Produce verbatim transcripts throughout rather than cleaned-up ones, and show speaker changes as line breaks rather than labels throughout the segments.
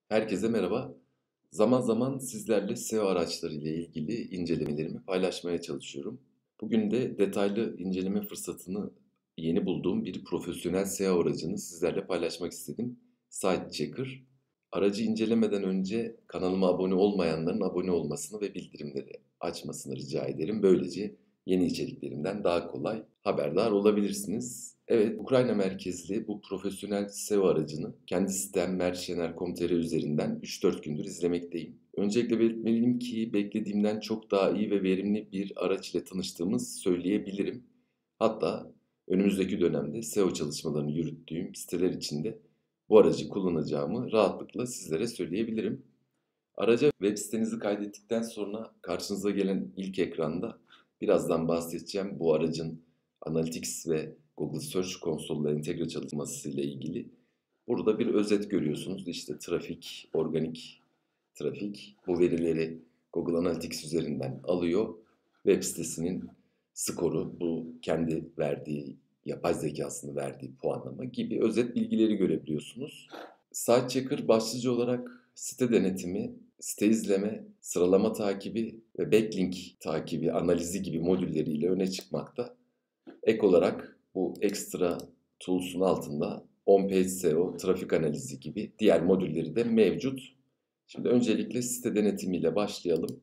Herkese merhaba. Zaman zaman sizlerle S E O araçları ile ilgili incelemelerimi paylaşmaya çalışıyorum. Bugün de detaylı inceleme fırsatını yeni bulduğum bir profesyonel S E O aracını sizlerle paylaşmak istedim. SiteChecker. Aracı incelemeden önce kanalıma abone olmayanların abone olmasını ve bildirimleri açmasını rica ederim. Böylece yeni içeriklerimden daha kolay haberdar olabilirsiniz. Evet, Ukrayna merkezli bu profesyonel S E O aracını kendi sitem mercener nokta com nokta tr üzerinden üç dört gündür izlemekteyim. Öncelikle belirtmeliyim ki beklediğimden çok daha iyi ve verimli bir araç ile tanıştığımı söyleyebilirim. Hatta önümüzdeki dönemde S E O çalışmalarını yürüttüğüm siteler içinde bu aracı kullanacağımı rahatlıkla sizlere söyleyebilirim. Araca web sitenizi kaydettikten sonra karşınıza gelen ilk ekranda birazdan bahsedeceğim bu aracın Analytics ve Google Search Console'la entegre çalışması ile ilgili. Burada bir özet görüyorsunuz. İşte trafik, organik trafik bu verileri Google Analytics üzerinden alıyor. Web sitesinin skoru, bu kendi verdiği, yapay zekasını verdiği puanlama gibi özet bilgileri görebiliyorsunuz. SiteChecker başlıca olarak site denetimi, site izleme, sıralama takibi ve backlink takibi, analizi gibi modülleriyle öne çıkmakta. Ek olarak bu ekstra tools'un altında on-page S E O, trafik analizi gibi diğer modülleri de mevcut. Şimdi öncelikle site denetimiyle başlayalım.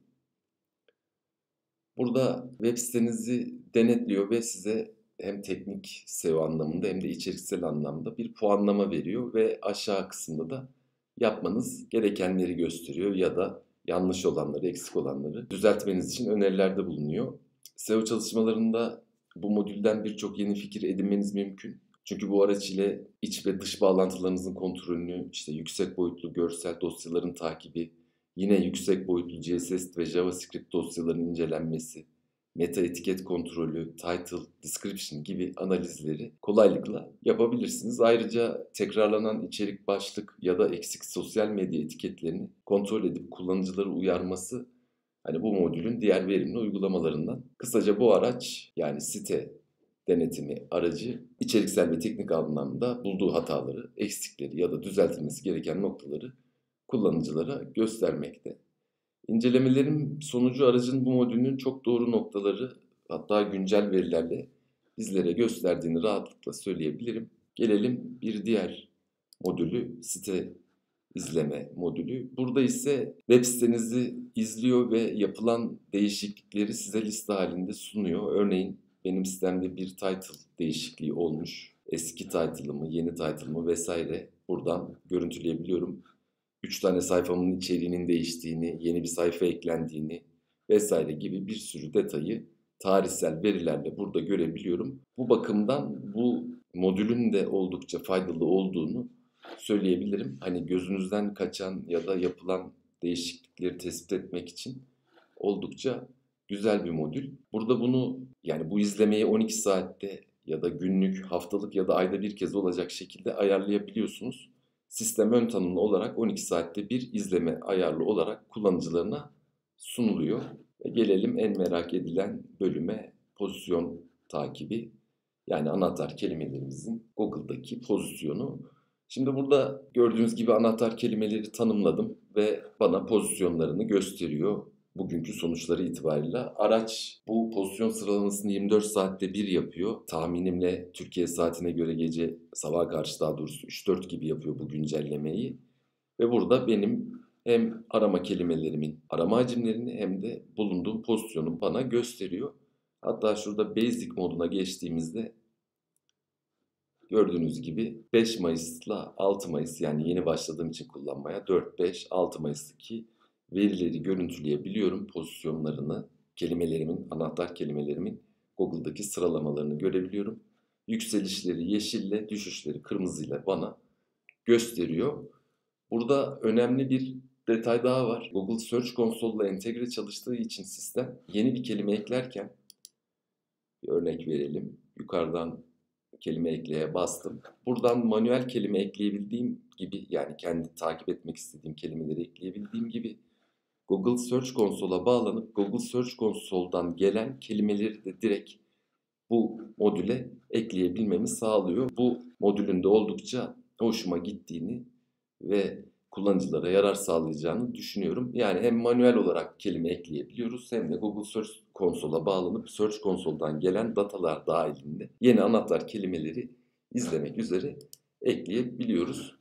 Burada web sitenizi denetliyor ve size hem teknik S E O anlamında hem de içeriksel anlamda bir puanlama veriyor ve aşağı kısımda da yapmanız gerekenleri gösteriyor ya da yanlış olanları, eksik olanları düzeltmeniz için önerilerde bulunuyor. S E O çalışmalarında bu modülden birçok yeni fikir edinmeniz mümkün. Çünkü bu araç ile iç ve dış bağlantılarınızın kontrolünü, işte yüksek boyutlu görsel dosyaların takibi, yine yüksek boyutlu C S S ve JavaScript dosyalarının incelenmesi, meta etiket kontrolü, title, description gibi analizleri kolaylıkla yapabilirsiniz. Ayrıca tekrarlanan içerik başlık ya da eksik sosyal medya etiketlerini kontrol edip kullanıcıları uyarması hani bu modülün diğer verimli uygulamalarından. Kısaca bu araç yani site denetimi aracı içeriksel ve teknik anlamda bulduğu hataları, eksikleri ya da düzeltilmesi gereken noktaları kullanıcılara göstermekte. İncelemelerim sonucu aracın bu modülünün çok doğru noktaları hatta güncel verilerle bizlere gösterdiğini rahatlıkla söyleyebilirim. Gelelim bir diğer modülü, site izleme modülü. Burada ise web sitenizi izliyor ve yapılan değişiklikleri size liste halinde sunuyor. Örneğin benim sitemde bir title değişikliği olmuş. Eski title'ımı, yeni title'ımı vesaire buradan görüntüleyebiliyorum. Üç tane sayfamın içeriğinin değiştiğini, yeni bir sayfa eklendiğini vesaire gibi bir sürü detayı tarihsel verilerle burada görebiliyorum. Bu bakımdan bu modülün de oldukça faydalı olduğunu söyleyebilirim. Hani gözünüzden kaçan ya da yapılan değişiklikleri tespit etmek için oldukça güzel bir modül. Burada bunu yani bu izlemeyi on iki saatte ya da günlük, haftalık ya da ayda bir kez olacak şekilde ayarlayabiliyorsunuz. Sistem ön tanımlı olarak on iki saatte bir izleme ayarlı olarak kullanıcılarına sunuluyor. Ve gelelim en merak edilen bölüme, pozisyon takibi. Yani anahtar kelimelerimizin Google'daki pozisyonu. Şimdi burada gördüğünüz gibi anahtar kelimeleri tanımladım ve bana pozisyonlarını gösteriyor. Bugünkü sonuçları itibariyle araç bu pozisyon sıralamasını yirmi dört saatte bir yapıyor. Tahminimle Türkiye saatine göre gece sabaha karşı daha doğrusu üç dört gibi yapıyor bu güncellemeyi. Ve burada benim hem arama kelimelerimin arama hacimlerini hem de bulunduğum pozisyonu bana gösteriyor. Hatta şurada Basic moduna geçtiğimizde gördüğünüz gibi beş Mayıs'la altı Mayıs yani yeni başladığım için kullanmaya dört, beş, altı Mayıs'taki verileri görüntüleyebiliyorum. Pozisyonlarını, kelimelerimin, anahtar kelimelerimin Google'daki sıralamalarını görebiliyorum. Yükselişleri yeşille, düşüşleri kırmızıyla bana gösteriyor. Burada önemli bir detay daha var. Google Search Console'la entegre çalıştığı için sistem yeni bir kelime eklerken bir örnek verelim. Yukarıdan kelime ekleye bastım. Buradan manuel kelime ekleyebildiğim gibi yani kendi takip etmek istediğim kelimeleri ekleyebildiğim gibi Google Search Console'a bağlanıp Google Search Console'dan gelen kelimeleri de direkt bu modüle ekleyebilmemi sağlıyor. Bu modülün de oldukça hoşuma gittiğini ve kullanıcılara yarar sağlayacağını düşünüyorum. Yani hem manuel olarak kelime ekleyebiliyoruz hem de Google Search Console'a bağlanıp Search Console'dan gelen datalar dahilinde yeni anahtar kelimeleri izlemek üzere ekleyebiliyoruz.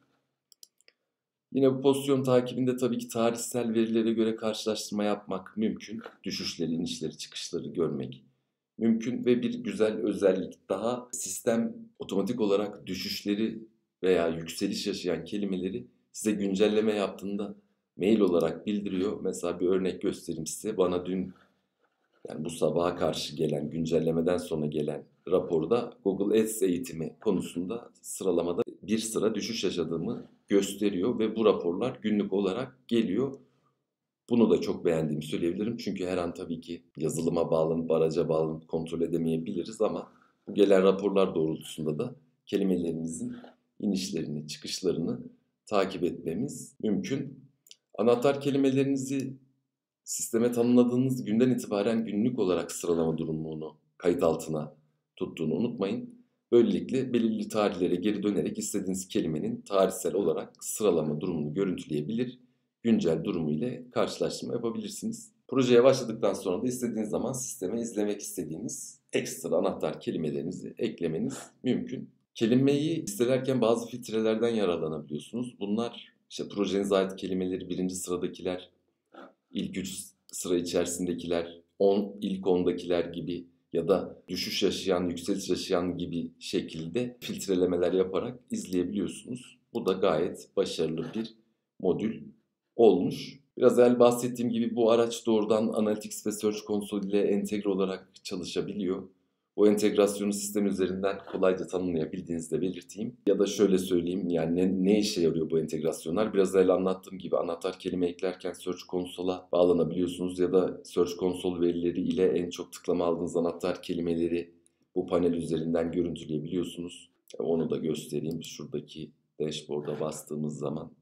Yine bu pozisyon takibinde tabii ki tarihsel verilere göre karşılaştırma yapmak mümkün. Düşüşleri, inişleri, çıkışları görmek mümkün ve bir güzel özellik daha, sistem otomatik olarak düşüşleri veya yükseliş yaşayan kelimeleri size güncelleme yaptığında mail olarak bildiriyor. Mesela bir örnek göstereyim size. Bana dün, yani bu sabaha karşı gelen, güncellemeden sonra gelen raporda Google Ads eğitimi konusunda sıralamada bir sıra düşüş yaşadığımı gösteriyor ve bu raporlar günlük olarak geliyor. Bunu da çok beğendiğimi söyleyebilirim. Çünkü her an tabii ki yazılıma bağlanıp, araca bağlanıp kontrol edemeyebiliriz ama bu gelen raporlar doğrultusunda da kelimelerimizin inişlerini, çıkışlarını takip etmemiz mümkün. Anahtar kelimelerinizi sisteme tanımladığınız günden itibaren günlük olarak sıralama durumunu kayıt altına tuttuğunu unutmayın. Böylelikle belirli tarihlere geri dönerek istediğiniz kelimenin tarihsel olarak sıralama durumunu görüntüleyebilir, güncel durumu ile karşılaştırma yapabilirsiniz. Projeye başladıktan sonra da istediğiniz zaman sisteme izlemek istediğiniz ekstra anahtar kelimelerinizi eklemeniz mümkün. Kelimeyi listelerken bazı filtrelerden yararlanabiliyorsunuz. Bunlar işte projenize ait kelimeleri birinci sıradakiler, ilk üç sıra içerisindekiler, on, ilk ondakiler gibi ya da düşüş yaşayan, yükseliş yaşayan gibi şekilde filtrelemeler yaparak izleyebiliyorsunuz. Bu da gayet başarılı bir modül olmuş. Biraz evvel bahsettiğim gibi bu araç doğrudan Analytics ve Search Console ile entegre olarak çalışabiliyor. Bu entegrasyonu sistem üzerinden kolayca tanımlayabildiğinizi de belirteyim. Ya da şöyle söyleyeyim, yani ne, ne işe yarıyor bu entegrasyonlar? Biraz evvel anlattığım gibi anahtar kelime eklerken Search Console'a bağlanabiliyorsunuz ya da Search Console verileri ile en çok tıklama aldığınız anahtar kelimeleri bu panel üzerinden görüntüleyebiliyorsunuz. Onu da göstereyim. Şuradaki dashboard'a bastığımız zaman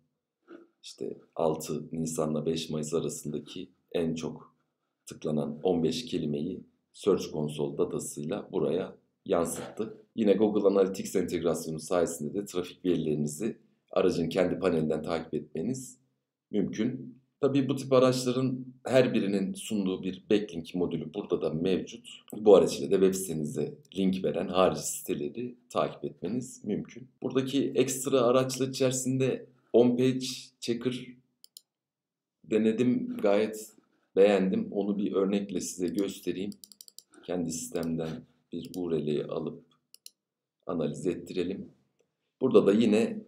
işte altı Nisan'la beş Mayıs arasındaki en çok tıklanan on beş kelimeyi Search Console datasıyla buraya yansıttı. Yine Google Analytics entegrasyonu sayesinde de trafik verilerinizi aracın kendi panelinden takip etmeniz mümkün. Tabii bu tip araçların her birinin sunduğu bir backlink modülü burada da mevcut. Bu araç ile de web sitenize link veren harici siteleri takip etmeniz mümkün. Buradaki ekstra araçlar içerisinde on-page checker denedim, gayet beğendim. Onu bir örnekle size göstereyim. Kendi sistemden bir U R L'yi alıp analiz ettirelim. Burada da yine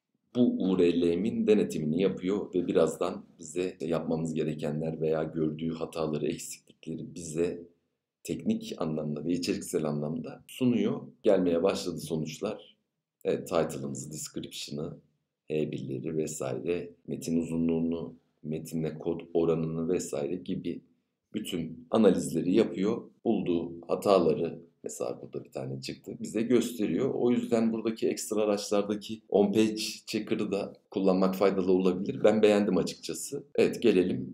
bu U R L'min denetimini yapıyor ve birazdan bize yapmamız gerekenler veya gördüğü hataları, eksiklikleri bize teknik anlamda ve içeriksel anlamda sunuyor. Gelmeye başladı sonuçlar. Evet, title'ımızı, description'ı, H bir'leri vesaire, metin uzunluğunu, metinle kod oranını vesaire gibi bütün analizleri yapıyor. Bulduğu hataları, mesela burada bir tane çıktı, bize gösteriyor. O yüzden buradaki ekstra araçlardaki on-page checker'ı da kullanmak faydalı olabilir. Ben beğendim açıkçası. Evet, gelelim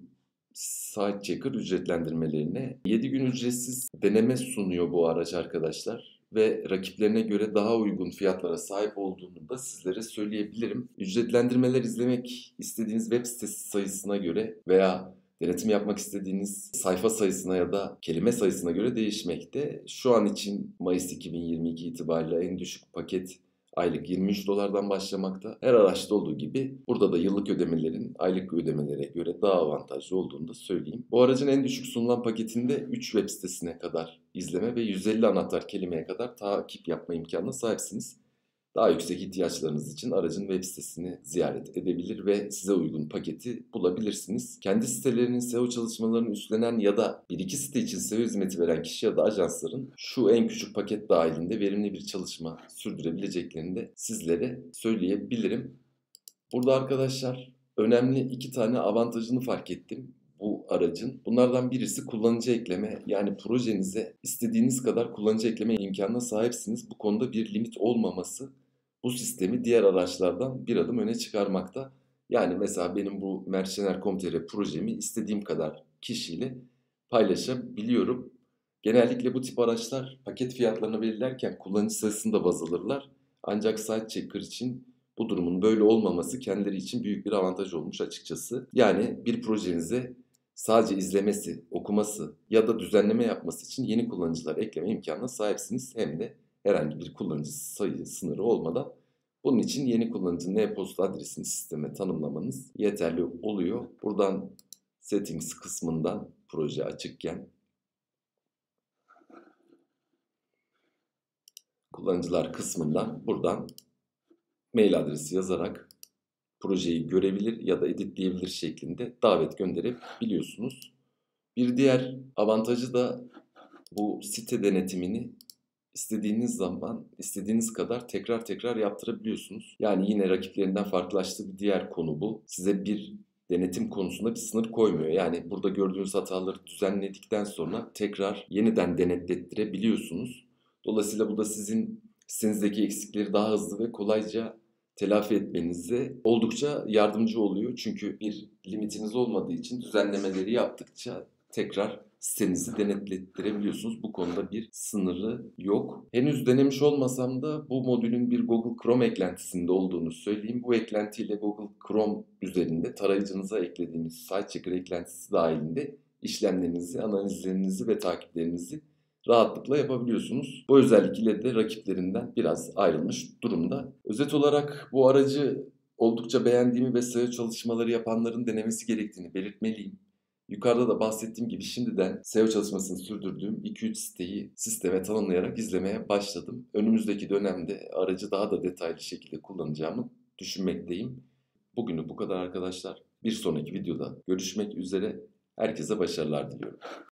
Site Checker ücretlendirmelerine. yedi gün ücretsiz deneme sunuyor bu araç arkadaşlar. Ve rakiplerine göre daha uygun fiyatlara sahip olduğunu da sizlere söyleyebilirim. Ücretlendirmeler izlemek istediğiniz web sitesi sayısına göre veya denetim yapmak istediğiniz sayfa sayısına ya da kelime sayısına göre değişmekte. Şu an için Mayıs iki bin yirmi iki itibariyle en düşük paket aylık yirmi üç dolardan başlamakta. Her araçta olduğu gibi burada da yıllık ödemelerin aylık ödemelere göre daha avantajlı olduğunu da söyleyeyim. Bu aracın en düşük sunulan paketinde üç web sitesine kadar izleme ve yüz elli anahtar kelimeye kadar takip yapma imkanına sahipsiniz. Daha yüksek ihtiyaçlarınız için aracın web sitesini ziyaret edebilir ve size uygun paketi bulabilirsiniz. Kendi sitelerinin S E O çalışmalarını üstlenen ya da bir iki site için S E O hizmeti veren kişi ya da ajansların şu en küçük paket dahilinde verimli bir çalışma sürdürebileceklerini de sizlere söyleyebilirim. Burada arkadaşlar önemli iki tane avantajını fark ettim bu aracın. Bunlardan birisi kullanıcı ekleme, yani projenize istediğiniz kadar kullanıcı ekleme imkanına sahipsiniz. Bu konuda bir limit olmaması bu sistemi diğer araçlardan bir adım öne çıkarmakta. Yani mesela benim bu mercenaire nokta com nokta tr projemi istediğim kadar kişiyle paylaşabiliyorum. Genellikle bu tip araçlar paket fiyatlarını belirlerken kullanıcı sayısını da baz alırlar. Ancak Site Checker için Bu durumun böyle olmaması kendileri için büyük bir avantaj olmuş açıkçası. Yani bir projenize sadece izlemesi, okuması ya da düzenleme yapması için yeni kullanıcılar ekleme imkanına sahipsiniz. Hem de herhangi bir kullanıcı sayı sınırı olmadan. Bunun için yeni kullanıcının e-posta adresini sisteme tanımlamanız yeterli oluyor. Buradan Settings kısmından proje açıkken kullanıcılar kısmından buradan mail adresi yazarak projeyi görebilir ya da editleyebilir şeklinde davet gönderebiliyorsunuz. Bir diğer avantajı da bu site denetimini istediğiniz zaman, istediğiniz kadar tekrar tekrar yaptırabiliyorsunuz. Yani yine rakiplerinden farklılaştığı bir diğer konu bu. Size bir denetim konusunda bir sınır koymuyor. Yani burada gördüğünüz hataları düzenledikten sonra tekrar yeniden denetlettirebiliyorsunuz. Dolayısıyla bu da sizin sitenizdeki eksikleri daha hızlı ve kolayca telafi etmenize oldukça yardımcı oluyor. Çünkü bir limitiniz olmadığı için düzenlemeleri yaptıkça tekrar sitenizi denetlettirebiliyorsunuz. Bu konuda bir sınırı yok. Henüz denemiş olmasam da bu modülün bir Google Chrome eklentisinde olduğunu söyleyeyim. Bu eklentiyle Google Chrome üzerinde tarayıcınıza eklediğiniz SiteChecker eklentisi dahilinde işlemlerinizi, analizlerinizi ve takiplerinizi rahatlıkla yapabiliyorsunuz. Bu özellik ile de rakiplerinden biraz ayrılmış durumda. Özet olarak bu aracı oldukça beğendiğimi ve S E O çalışmaları yapanların denemesi gerektiğini belirtmeliyim. Yukarıda da bahsettiğim gibi şimdiden S E O çalışmasını sürdürdüğüm iki üç siteyi sisteme tanımlayarak izlemeye başladım. Önümüzdeki dönemde aracı daha da detaylı şekilde kullanacağımı düşünmekteyim. Bugünlük bu kadar arkadaşlar. Bir sonraki videoda görüşmek üzere. Herkese başarılar diliyorum.